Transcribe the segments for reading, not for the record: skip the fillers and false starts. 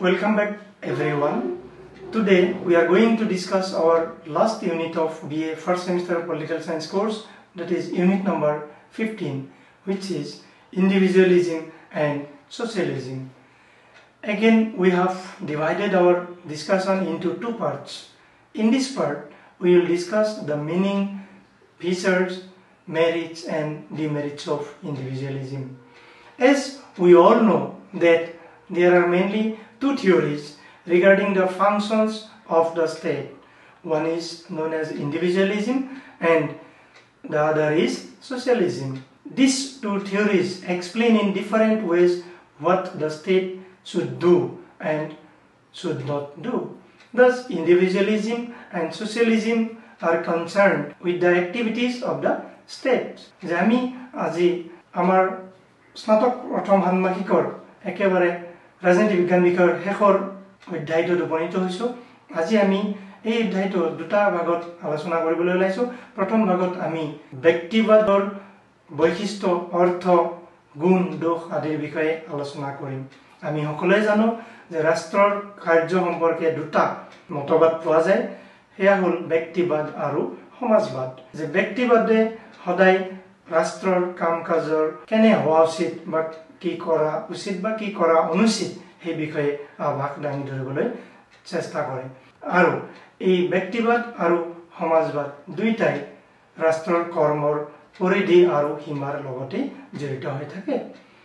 Welcome back everyone. Today we are going to discuss our last unit of BA first semester political science course, that is unit number 15, which is Individualism and Socialism. Again, we have divided our discussion into two parts. In this part, we will discuss the meaning, features, merits and demerits of individualism. As we all know that there are mainly two theories regarding the functions of the state. One is known as individualism and the other is socialism. These two theories explain in different ways what the state should do and should not do. Thus, individualism and socialism are concerned with the activities of the state. আমি আজি আমাৰ স্নাতক প্ৰথম ষান্মাসিকৰ একেবাৰে ৰাজনীতি বিজ্ঞান বিষয়ৰ শেষৰ অধ্যায়টোত উপনীত হৈছোঁ। আজি আমি এই অধ্যায়টো দুটা ভাগত আলোচনা কৰিবলৈ ওলাইছো। প্ৰথম ভাগত আমি ব্যক্তিবাদৰ বৈশিষ্ট্য, অৰ্থ, গুণ, দোষ আদিৰ বিষয়ে আলোচনা কৰিম। আমি সকলোৱে জানো যে ৰাষ্ট্ৰৰ কাৰ্য সম্পৰ্কে দুটা মতবাদ পোৱা যায়, সেয়া হ'ল ব্যক্তিবাদ আৰু সমাজবাদ। যে ব্যক্তিবাদে সদায় ৰাষ্ট্ৰৰ কাম কাজৰ কেনে হোৱা উচিত বা কি কৰা উচিত বা কি কৰা অনুচিত সেই বিষয়ে আভাস দাঙি ধৰিবলৈ চেষ্টা কৰে। আৰু এই ব্যক্তিবাদ আৰু সমাজবাদ দুইটাই ৰাষ্ট্ৰৰ কৰ্মৰ পৰিধি আৰু সীমাৰ লগতে জড়িত হৈ থাকে।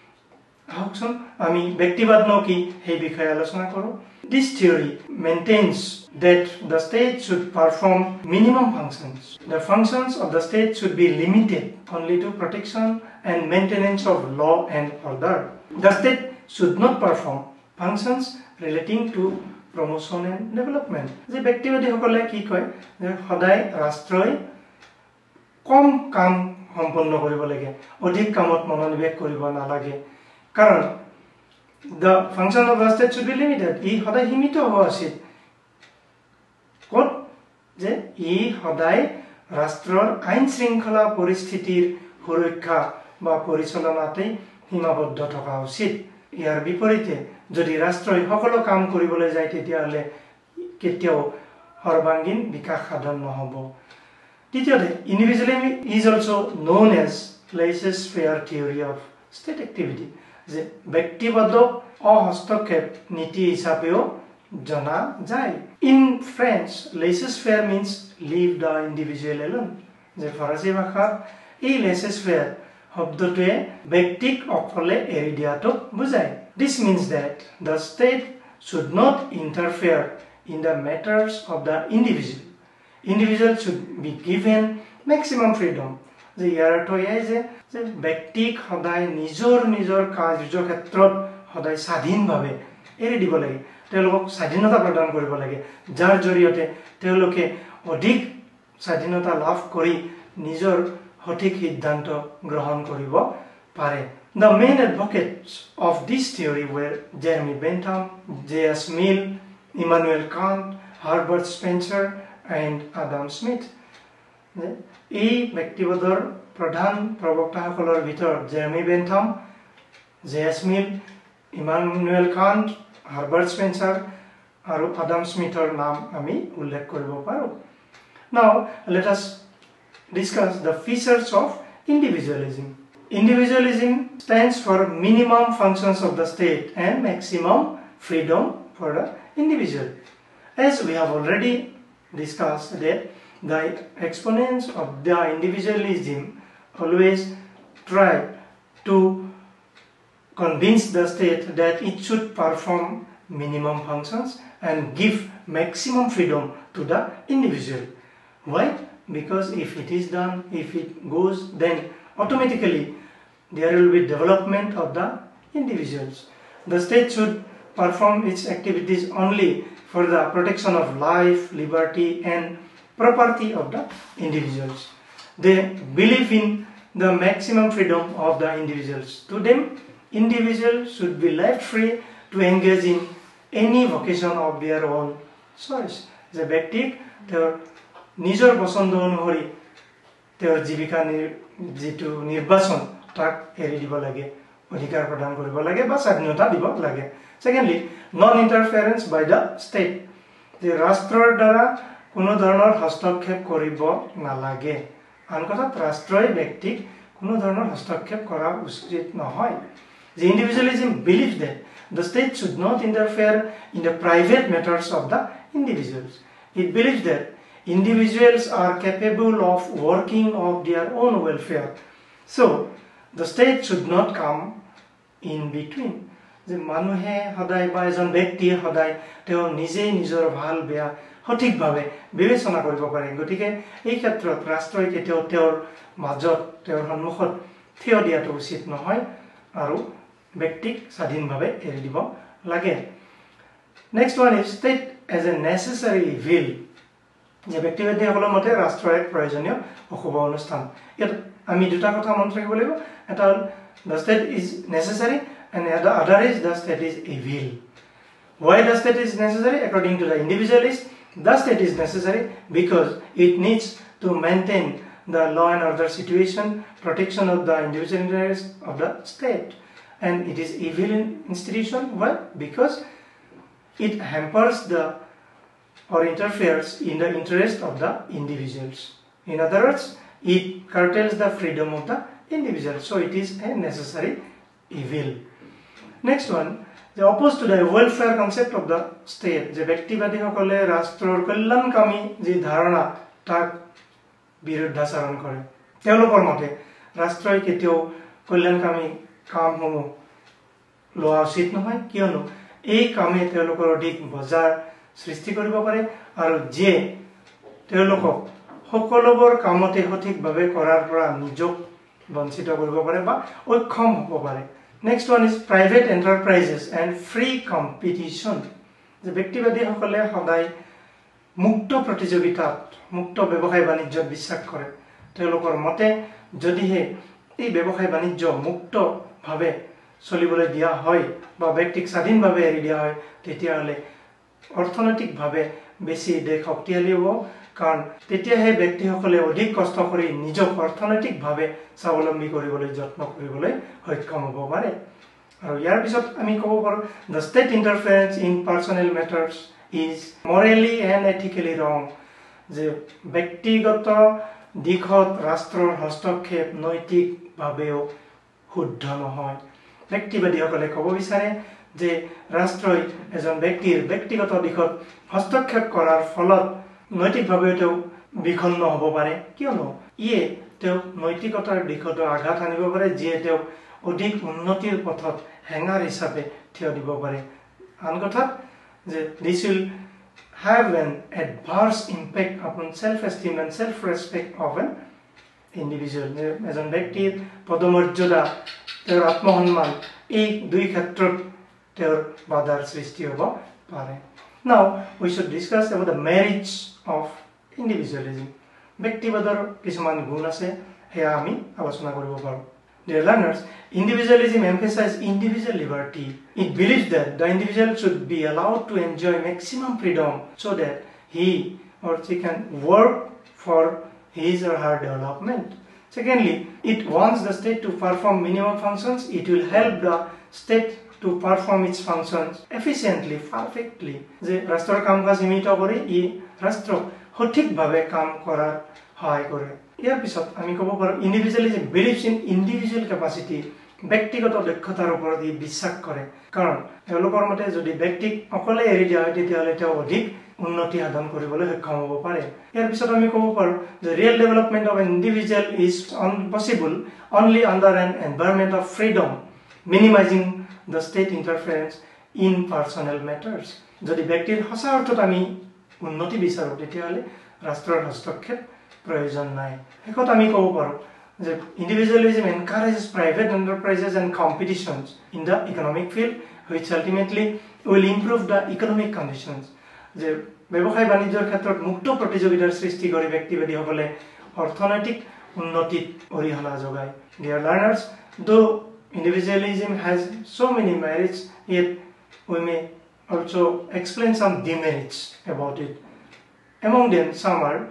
আহকচোন আমি ব্যক্তিবাদ কি সেই বিষয়ে আলোচনা কৰোঁ। This theory maintains that the state should perform minimum functions. The functions of the state should be limited only to protection and maintenance of law and order. The state should not perform functions relating to promotion and development. যে ব্যক্তিবাদীসকলে কি কয় যে সদায় ৰাষ্ট্ৰই কম কাম সম্পন্ন কৰিব লাগে, অধিক কামত মনোনিৱেশ কৰিব নালাগে, কাৰণ the function of the state should be limited. ই সদায় সীমিত হোৱা উচিত। ক'ত যে ই সদায় ৰাষ্ট্ৰৰ আইন শৃংখলা পৰিস্থিতিৰ সুৰক্ষা বা পৰিচালনাতেই সীমাবদ্ধ থকা উচিত। ইয়াৰ বিপৰীতে যদি ৰাষ্ট্ৰই সকলো কাম কৰিবলৈ যায় তেতিয়াহ'লে কেতিয়াও সৰ্বাংগীন বিকাশ সাধন নহ'ব। দ্বিতীয়তে, individualism is also known as laissez-faire theory of state activity. যে ব্যক্তিবাদক অহস্তক্ষেপ নীতি হিচাপেও জনা যায়। In French, laissez-faire means leave the individual alone. যে ফৰাচী ভাষাত এই laissez-faire শব্দটোৱে ব্যক্তিক অকলে এৰি দিয়াটোক বুজায়। This means that the state should not interfere in the matters of the individual. Individual should be given maximum freedom. যে ইয়াৰ অৰ্থ এয়াই যে ব্যক্তিক সদায় নিজৰ কাৰ্যক্ষেত্ৰত সদায় স্বাধীনভাৱে এৰি দিব লাগে, তেওঁলোকক স্বাধীনতা প্ৰদান কৰিব লাগে, যাৰ জৰিয়তে তেওঁলোকে অধিক স্বাধীনতা লাভ কৰি নিজৰ সঠিক সিদ্ধান্ত গ্ৰহণ কৰিব পাৰে। The main advocates of this theory were Jeremy Bentham, J.S. Mill, Immanuel Kant, Herbert Spencer and Adam Smith. এই ব্যক্তিবাদৰ প্ৰধান প্ৰবক্তাসকলৰ ভিতৰত Jeremy Bentham, J S. Mill, Immanuel Kant, Herbert Spencer আৰু আদাম স্মিথৰ নাম আমি উল্লেখ কৰিব পাৰোঁ। Now let us discuss the features of individualism. Individualism stands for minimum functions of the state and maximum freedom for the individual. As we have already discussed that the exponents of the individualism always try to convince the state that it should perform minimum functions and give maximum freedom to the individual. Why? Because if it is done, if it goes, then automatically there will be development of the individuals. The state should perform its activities only for the protection of life, liberty and property of the individuals. They believe in the maximum freedom of the individuals. To them, individuals should be left free to engage in any vocation of their own choice. যে ব্যক্তিক তেওঁৰ নিজৰ পছন্দ অনুসৰি তেওঁৰ জীৱিকা যিটো নিৰ্বাচন তাক এৰি দিব লাগে, অধিকাৰ প্ৰদান কৰিব লাগে বা স্বাধীনতা দিব লাগে secondly non interference by the state যে ৰাষ্ট্ৰৰ দ্বাৰা কোনো ধৰণৰ হস্তক্ষেপ কৰিব নালাগে আন কথাত ৰাষ্ট্ৰই ব্যক্তিক কোনো ধৰণৰ হস্তক্ষেপ কৰা উচিত নহয় The individualism believes that the state should not interfere in the private matters of the individuals. It believes that individuals are capable of working of their own welfare. So, the state should not come in between. যে মানুহে সদায় বা এজন ব্যক্তিয়ে সদায় তেওঁ নিজেই নিজৰ ভাল বেয়া সঠিকভাৱে বিবেচনা কৰিব পাৰে গতিকে এই ক্ষেত্ৰত ৰাষ্ট্ৰই কেতিয়াও তেওঁৰ মাজত তেওঁৰ সন্মুখত থিয় দিয়াটো উচিত নহয় আৰু ব্যক্তিক স্বাধীনভাৱে এৰি দিব লাগে next one is state as a necessary evil যে ব্যক্তিবাদীসকলৰ মতে ৰাষ্ট্ৰৰ এক প্ৰয়োজনীয় অশুভ অনুষ্ঠান ইয়াত আমি দুটা কথা মনত ৰাখিব লাগিব এটা হ'ল the state is necessary and the other is the state is evil. Why the state is necessary? According to the individualist, the state is necessary because it needs to maintain the law and order situation, protection of the individual interests of the state. And it is evil institution. Why? Because it hampers the or interferes in the interest of the individuals. In other words, it curtails the freedom of the individual. So it is a necessary evil. Next one, the opposed to the welfare concept of the state. যে ব্যক্তিবাদীসকলে ৰাষ্ট্ৰৰ কল্যাণকামী যে ধাৰণা তাক বিৰুদ্ধাচৰণ কৰে তেওঁলোকৰ মতে ৰাষ্ট্ৰই কেতিয়াও কল্যাণকামী কামসমূহ লোৱা উচিত নহয় কিয়নো এই কামে তেওঁলোকৰ অধিক বজাৰ সৃষ্টি কৰিব পাৰে আৰু যে তেওঁলোকক সকলোবোৰ কামতে সঠিকভাৱে কৰাৰ পৰা নিজক বঞ্চিত কৰিব পাৰে বা অক্ষম হ'ব পাৰে Next one is private enterprises and free competition. The ব্যক্তিবাদীসকলে সদায় মুক্ত প্ৰতিযোগিতাত মুক্ত ব্যৱসায় বাণিজ্যত বিশ্বাস কৰে তেওঁলোকৰ মতে যদিহে এই ব্যৱসায় বাণিজ্য মুক্তভাৱে চলিবলৈ দিয়া হয় বা ব্যক্তিক স্বাধীনভাৱে এৰি দিয়া হয় তেতিয়াহ'লে অৰ্থনৈতিকভাৱে বেছি দেশ শক্তিশালী হ'ব কাৰণ তেতিয়াহে ব্যক্তিসকলে অধিক কষ্ট কৰি নিজক অৰ্থনৈতিকভাৱে স্বাৱলম্বী কৰিবলৈ যত্ন কৰিবলৈ সক্ষম হ'ব পাৰে আৰু ইয়াৰ পিছত আমি ক'ব পাৰোঁ the state interference in personal matters is morally and ethically wrong যে ব্যক্তিগত দিশত ৰাষ্ট্ৰৰ হস্তক্ষেপ নৈতিকভাৱেও শুদ্ধ নহয় ব্যক্তিবাদীসকলে ক'ব বিচাৰে যে ৰাষ্ট্ৰই এজন ব্যক্তিৰ ব্যক্তিগত দিশত হস্তক্ষেপ কৰাৰ ফলত নৈতিকভাৱে তেওঁ বিখন্ন হ'ব পাৰে কিয়নো ইয়ে তেওঁ নৈতিকতাৰ দিশত আঘাত আনিব পাৰে যিয়ে তেওঁ অধিক উন্নতিৰ পথত হেঙাৰ হিচাপে থিয় দিব পাৰে আন কথাত যে this will have an adverse impact upon self-esteem and self-respect of an individual এজন ব্যক্তিৰ পদমৰ্যাদা তেওঁৰ আত্মসন্মান এই দুই ক্ষেত্ৰত তেওঁৰ বাধাৰ সৃষ্টি হ'ব পাৰে Now we should discuss about the merits of individualism. ব্যক্তিবাদৰ কিছুমান গুণ আছে হেয়া আমি আলোচনা কৰিব পাৰোঁ Dear learners, individualism emphasizes individual liberty. It believes that the individual should be allowed to enjoy maximum freedom so that he or she can work for his or her development. Secondly, it wants the state to perform minimum functions. It will help the state to perform its functions efficiently, perfectly. যে ৰাষ্ট্ৰৰ কাম-কাজ সীমিত কৰি ই ৰাষ্ট্ৰক সঠিকভাৱে কাম কৰাৰ সহায় কৰে ইয়াৰ পিছত আমি ক'ব পাৰোঁ individualism believes in individual capacity ব্যক্তিগত দক্ষতাৰ ওপৰত ই বিশ্বাস কৰে কাৰণ তেওঁলোকৰ মতে যদি ব্যক্তিক অকলে এৰি দিয়া হয় তেতিয়াহ'লে তেওঁ অধিক উন্নতি সাধন কৰিবলৈ সক্ষম হ'ব পাৰে ইয়াৰ পিছত আমি ক'ব পাৰোঁ যে real development of an individual is possible only under an environment of freedom minimising the state interference in personal matters. যদি ব্যক্তিৰ সঁচা অৰ্থত আমি উন্নতি বিচাৰো তেতিয়াহ'লে ৰাষ্ট্ৰৰ হস্তক্ষেপ প্ৰয়োজন নাই হেকত আমি ক'ব পাৰোঁ যে individualism encourages private enterprises and competitions in the economic field which ultimately will improve the economic conditions যে ব্যৱসায় বাণিজ্যৰ ক্ষেত্ৰত মুক্ত প্ৰতিযোগিতাৰ সৃষ্টি কৰি ব্যক্তিবাদীসকলে অৰ্থনৈতিক উন্নতিত অৰিহণা যোগায় Dear learners, though individualism has so many merits, yet we may also explain some demerits about it. Among them, some are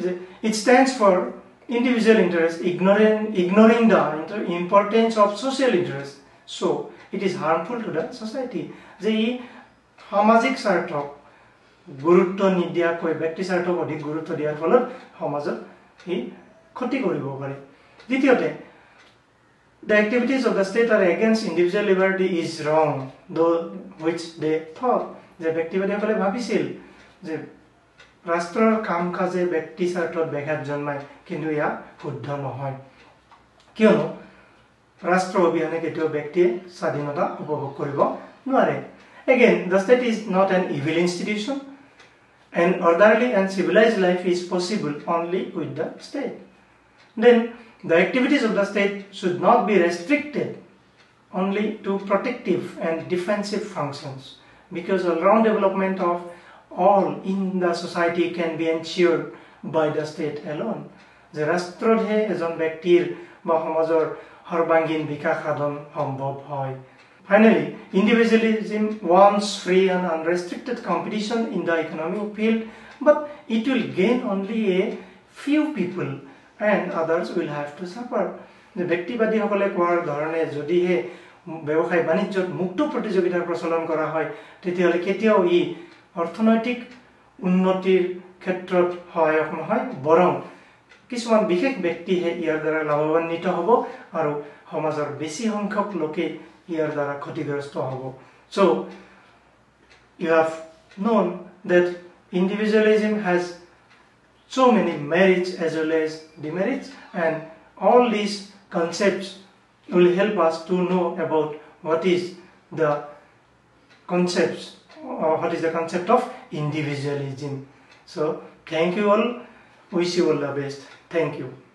it stands for individual interest, ignoring the importance of social interest. So it is harmful to the society. যে ই সামাজিক স্বাৰ্থক গুৰুত্ব নিদিয়াকৈ ব্যক্তি স্বাৰ্থক অধিক গুৰুত্ব দিয়াৰ ফলত সমাজত ই ক্ষতি কৰিব পাৰে। দ্বিতীয়তে, the activities of the state are against individual liberty is wrong, though which they thought. যে ব্যক্তিবাদীসকলে ভাবিছিল যে ৰাষ্ট্ৰৰ কাম কাজে ব্যক্তি স্বাৰ্থত ব্যাঘাত জন্মায়, কিন্তু ইয়া শুদ্ধ নহয়। কিয়নো ৰাষ্ট্ৰ অবিহনে কেতিয়াও ব্যক্তিয়ে স্বাধীনতা উপভোগ কৰিব নোৱাৰে। Again, the state is not an evil institution. An orderly and civilized life is possible only with the state. Then, the activities of the state should not be restricted only to protective and defensive functions, because all-round development of all in the society can be ensured by the state alone. যে ৰাষ্ট্ৰহে এজন ব্যক্তিৰ বা সমাজৰ সৰ্বাঙ্গীন বিকাশ সাধন সম্ভৱ হয়। Finally, individualism wants free and unrestricted competition in the economic field, but it will gain only a few people and others will have to suffer. The ব্যক্তিবাদীসকলে কোৱাৰ ধৰণে যদিহে ব্যৱসায় বাণিজ্যত মুক্ত প্ৰতিযোগিতাৰ প্ৰচলন কৰা হয়, তেতিয়াহ'লে কেতিয়াও ই অৰ্থনৈতিক উন্নতিৰ ক্ষেত্ৰত সহায়ক নহয়, বৰং কিছুমান বিশেষ ব্যক্তিহে ইয়াৰ দ্বাৰা লাভান্বিত হ'ব আৰু সমাজৰ বেছি সংখ্যক লোকে ইয়াৰ দ্বাৰা ক্ষতিগ্ৰস্ত হ'ব। So, you have known that individualism has so many merits as well as demerits, and all these concepts will help us to know about what is the concept of individualism. So, thank you all. Wish you all the best. Thank you.